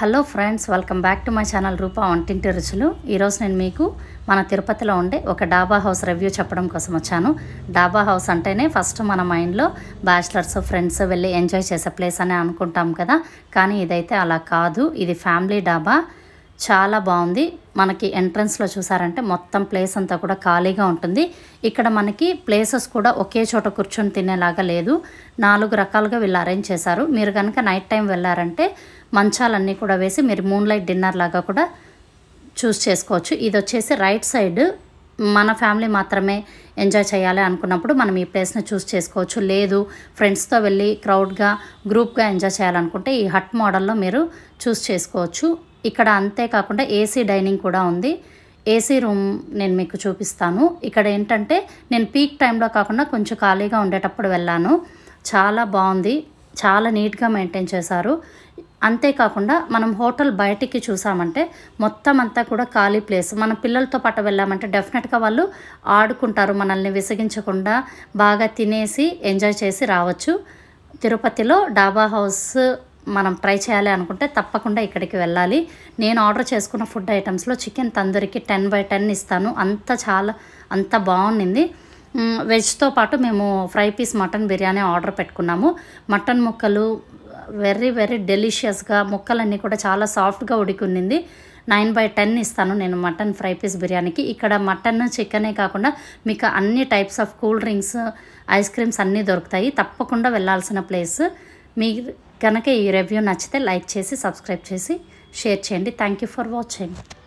Hello friends, welcome back to my channel Rupa వంటింటి రుచులు. ఈరోజు నేను మీకు మన తిరుపతిలో ఉండే ఒక డాబా హౌస్ రివ్యూ చెప్పడం కోసం వచ్చాను. డాబా హౌస్ అంటేనే ఫస్ట్ మన మైండ్లో బ్యాచిలర్స్ ఫ్రెండ్స్ వెళ్ళి ఎంజాయ్ చేసే ప్లేస్ అని అనుకుంటాం కదా, కానీ ఇదైతే అలా కాదు. ఇది ఫ్యామిలీ డాబా. చాలా బాగుంది. మనకి ఎంట్రన్స్లో చూసారంటే మొత్తం ప్లేస్ అంతా కూడా ఖాళీగా ఉంటుంది. ఇక్కడ మనకి ప్లేసెస్ కూడా ఒకే చోట కూర్చొని తినేలాగా లేదు, 4 రకాలుగా వీళ్ళు అరేంజ్ చేశారు. మీరు కనుక నైట్ టైం వెళ్ళారంటే మంచాలన్నీ కూడా వేసి మీరు మూన్ లైట్ డిన్నర్ లాగా కూడా చూస్ చేసుకోవచ్చు. ఇది వచ్చేసి రైట్ సైడ్. మన ఫ్యామిలీ మాత్రమే ఎంజాయ్ చేయాలి అనుకున్నప్పుడు మనం ఈ ప్లేస్ని చూస్ చేసుకోవచ్చు. లేదు ఫ్రెండ్స్తో వెళ్ళి క్రౌడ్గా గ్రూప్గా ఎంజాయ్ చేయాలనుకుంటే ఈ హట్ మోడల్లో మీరు చూస్ చేసుకోవచ్చు. ఇక్కడ అంతేకాకుండా ఏసీ డైనింగ్ కూడా ఉంది. ఏసీ రూమ్ నేను మీకు చూపిస్తాను. ఇక్కడ ఏంటంటే నేను పీక్ టైంలో కాకుండా కొంచెం ఖాళీగా ఉండేటప్పుడు వెళ్ళాను. చాలా బాగుంది, చాలా నీట్గా మెయింటైన్ చేశారు. అంతేకాకుండా మనం హోటల్ బయటికి చూసామంటే మొత్తం అంతా కూడా ఖాళీ ప్లేస్. మన పిల్లలతో పాటు వెళ్ళామంటే డెఫినెట్గా వాళ్ళు ఆడుకుంటారు, మనల్ని విసిగించకుండా బాగా తినేసి ఎంజాయ్ చేసి రావచ్చు. తిరుపతిలో డాబా హౌస్ మనం ట్రై చేయాలి అనుకుంటే తప్పకుండా ఇక్కడికి వెళ్ళాలి. నేను ఆర్డర్ చేసుకున్న ఫుడ్ ఐటమ్స్లో చికెన్ తందూరికి 10/10 ఇస్తాను. అంత బాగుండింది. వెజ్తో పాటు మేము fry piece mutton biryani order పెట్టుకున్నాము. మటన్ ముక్కలు వెరీ వెరీ డెలిషియస్గా, ముక్కలన్నీ కూడా చాలా సాఫ్ట్గా ఉడికింది. 9/10 ఇస్తాను నేను మటన్ ఫ్రై పీస్ బిర్యానీకి. ఇక్కడ మటన్ చికెనే కాకుండా మీకు అన్ని types of cool drinks, ice creams అన్నీ దొరుకుతాయి. తప్పకుండా వెళ్ళాల్సిన ప్లేస్. మీకు కనుక ఈ రివ్యూ నచ్చితే లైక్ చేసి సబ్స్క్రైబ్ చేసి షేర్ చేయండి. Thank you for watching.